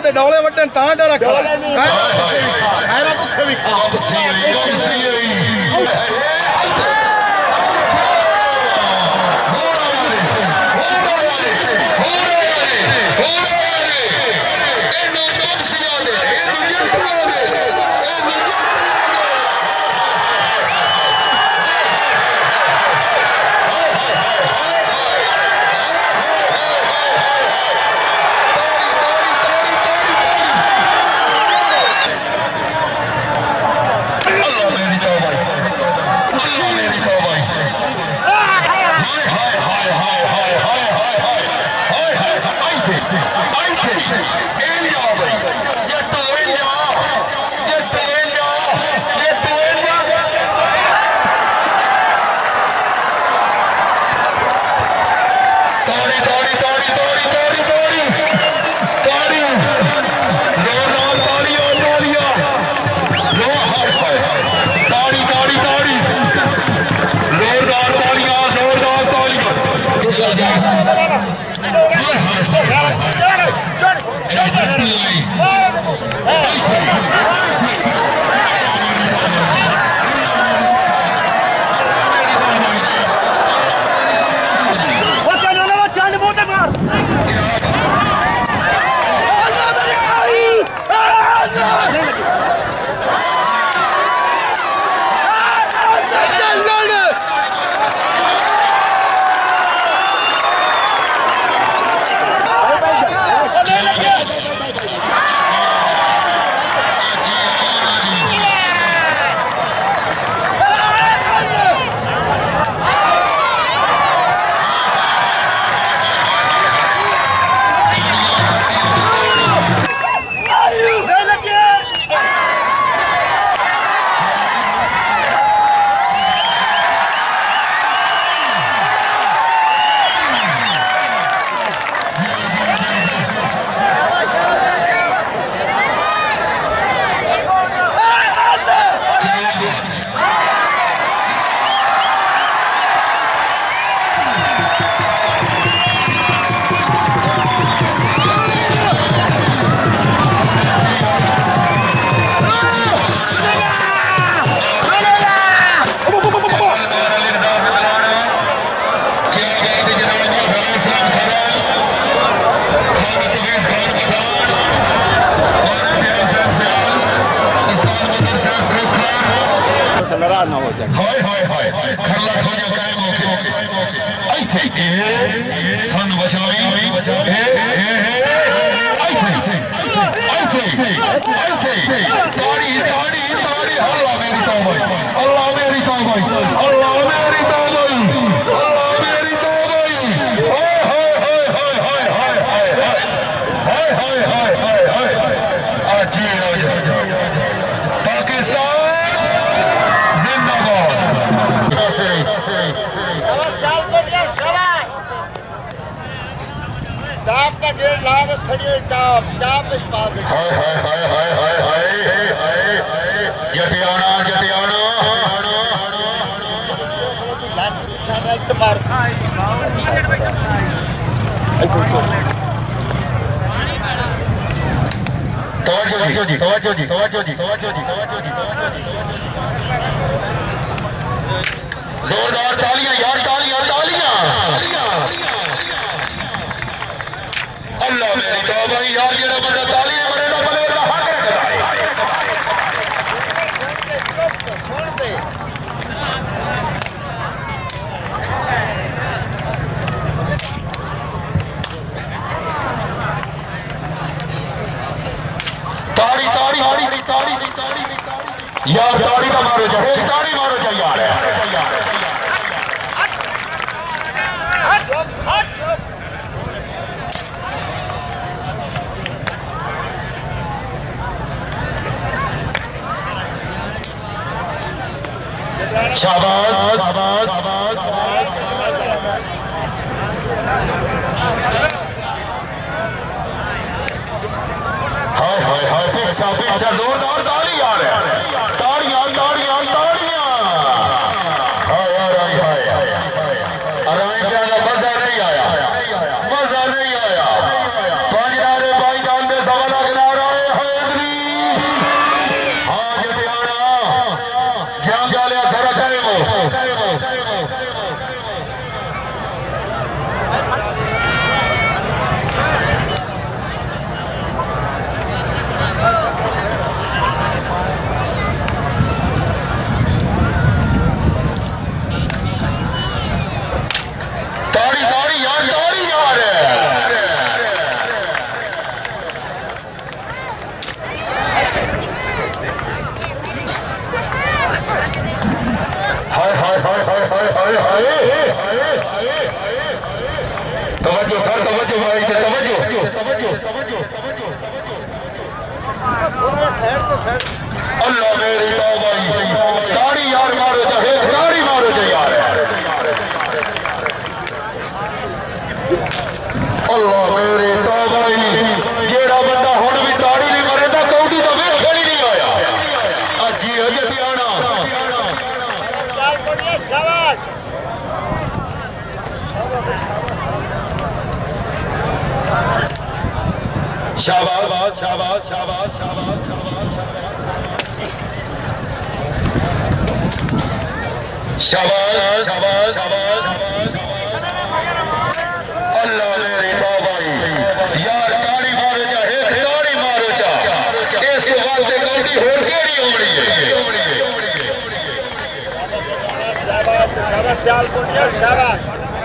ते डोले वटन ता डर रखा खैरा तो भी खा नाराज ना हो जाए हाय हाय हाय खल्ला थोड़ा कायम हो आई थे सन बचाई आई थे ताड़ी ताड़ी ताड़ी अल्लाह मेरी तौबा अल्लाह मेरी तौबा अल्लाह मेरी तौबा अल्लाह मेरी तौबा हाय हाय हाय हाय हाय हाय हाय हाय हाय हाय हाय आज पाकिस्तान टाप का गेट लाग थड़ी टाप टाप इस बात हाय हाय हाय हाय हाय हाय हाय जटियाना जटियाना लाग छाना इस मार तवज्जो जी तवज्जो जी तवज्जो जी तवज्जो जी तवज्जो जी जोरदार तालियां यार तालियां तालियां अल्लाह मेरी तौबा यार ये बंदा तालियां मरे ना भले अल्लाह हक रखता है सुन दे ताड़ी ताड़ी ताड़ी ताड़ी ताड़ी यार ताड़ी का मारो जा एक ताड़ी मारो जा यार शाबाश शाबाश शाबाश हाय हाय हाय पीछा पीछा जोरदार ताली यार ताड़ियां ताड़ियां ताड़ियां हाय हाय हाय अरे क्या मजा नहीं आया मजा नहीं आया पांच नारे भाई जान दे सवा लाख अल्लाह मेरी तौबा ताड़ी यार मारो चाहे ताड़ी मारो जो यार अल्लाह मेरी तौबा जेड़ा बंदा हुण भी ताड़ी नहीं मरेंदा कौड़ी तो वेखण ही नहीं आया अज ही अज पियाना शाबाश शाबाश शाबाश शाबाश शाबाश शाबाश शाबाश शाबाश अल्लाह मेरी तौबा यार ताड़ी मारो चाहे ताड़ी मारो चा इस तो बाद ते कौड़ी होर केड़ी होनी है शाबाश शाबाश सियालकोटिया शाबाश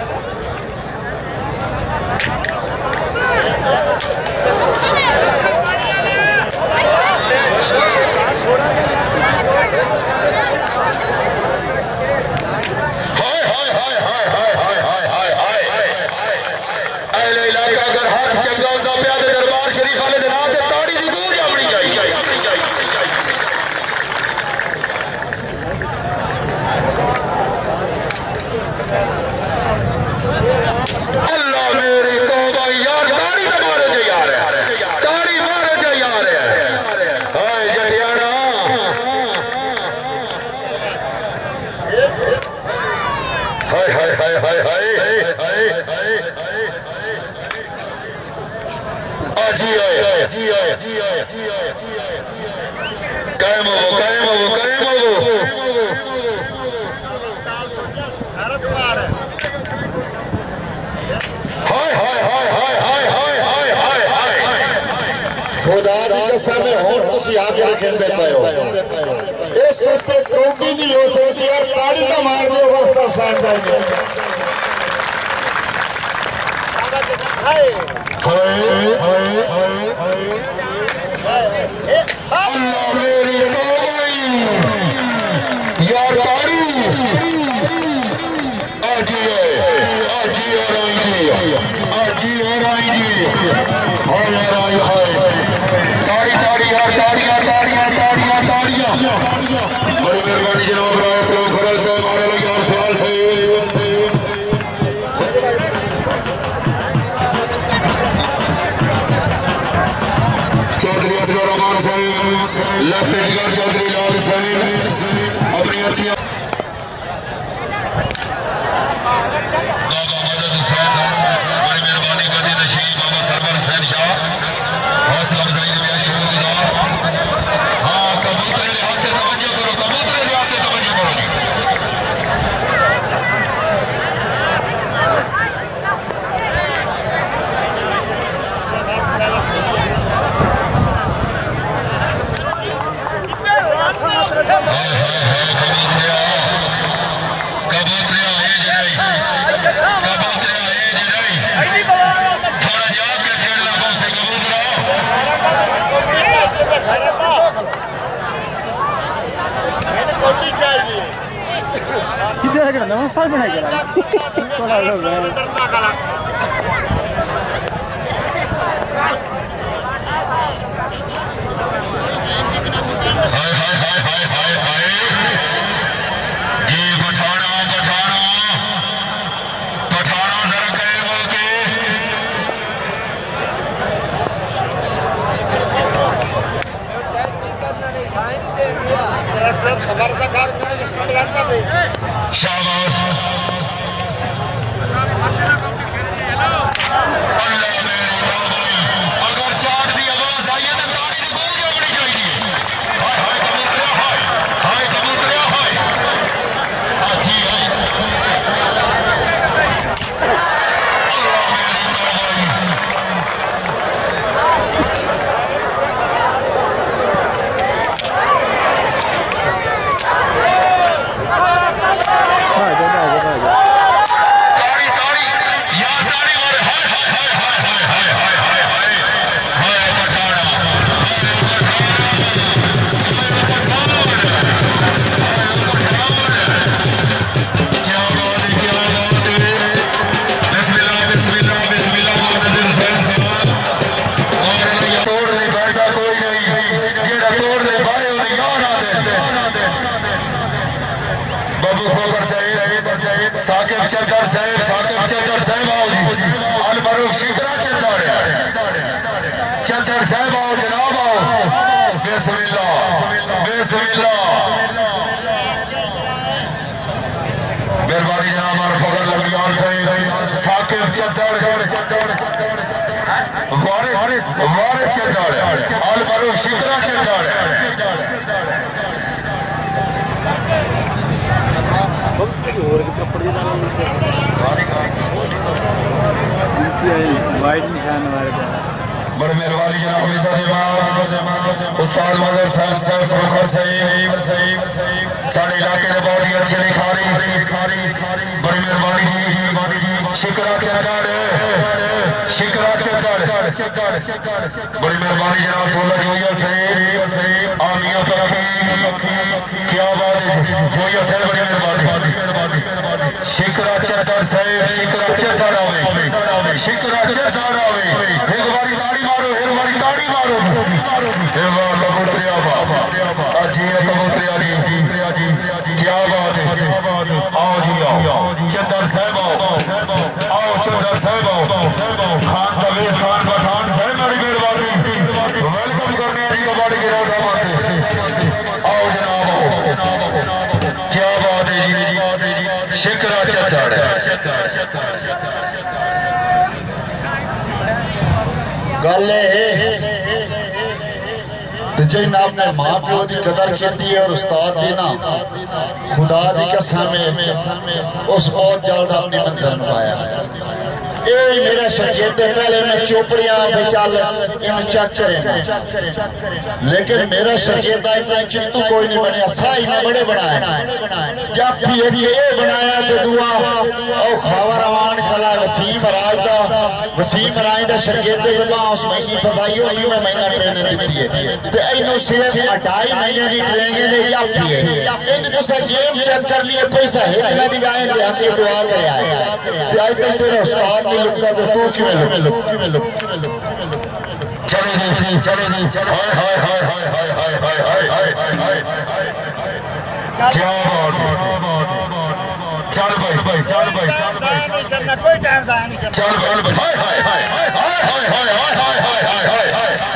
नमस्कार बनाया शाबाश अबू बकर साहिब साकिब चंदर साहिब आओ जी अल मरूफ शिकरा चंदर साहिब आओ जनाब आओ बिस्मिल्लाह बिस्मिल्लाह मेहरबानी जनाब और फकर लगियान साहिब साकिब चंदर वारिस चंदर अल मरूफ शिकरा चंदर वाइट निशान हमारे बड़े मेहरबानी जनाब उस्ताद मजहर साहब सखर साहिब साढ़े इलाके के बहुत ही अच्छे लिखारी बड़ी मेहरबानी जी शिकरा चंदर बड़ी मेहरबानी जनाब बोला जोया साहिब आमिया क्या बात है जोया साहब बड़ी मेहरबानी शिकरा चंदर साहब शिकरा चंदर आवे एक बारी ताड़ी मारो एक बारी ताड़ी मारो ए वाह लबुड़िया बाबा जी कबूतरिया जी क्या बात है आओ जी आओ चंदर साहब आओ चंदर साहब आओ खान तवेज खान पठान साहब बड़ी मेहरबानी वेलकम करने जी कबाड़ी के रोड आओ जनाब आओ क्या बात है जी शिकरा चंदर गल जिन अपने मां प्यो की कदर की और उस्ताद की ना खुदा की कसम उस बहुत जल्द अपनी मंजिल पाया मेरा शरीयत पहले मैं चोपड़िया चल इन चेक करें लेकिन मेरा शरीयत इतना चिंतू कोई नहीं बनया साई में बड़े बनाया जब ये बनाया तो दुआ और खावर अमान कला वसीम राज का वसीम राज का शरीयत उस महीने पताई होगी मैं महीना ट्रेनिंग दी है तो इन्हों सिर्फ 2.5 महीने की ट्रेनिंग ने जाती है इन तुसा जेब चेक कर लिए पैसा है ना दिवाए दे आके दुआ करे आए ते आज तक तेरा उस्ताद ने लुका तो तू किवें लुक चलो जी हाय हाय हाय हाय हाय हाय हाय हाय हाय क्या बात चल भाई चल भाई कोई टाइम जाया नहीं चल भाई हाय हाय हाय हाय हाय हाय हाय हाय हाय हाय